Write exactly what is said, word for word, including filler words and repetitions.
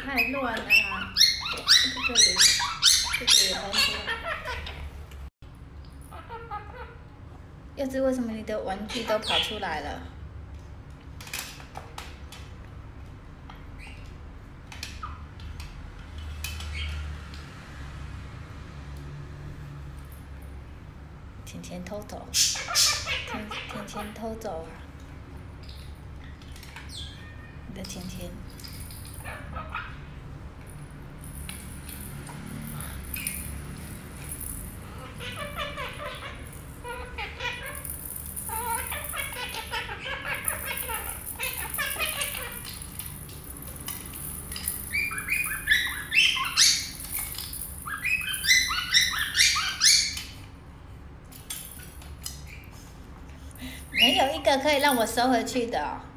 太乱了啦！这个也，这个也搬出来。柚子，为什么你的玩具都跑出来了？钱钱偷走，钱钱钱偷走啊！你的钱钱。没有一个可以让我收回去的、哦。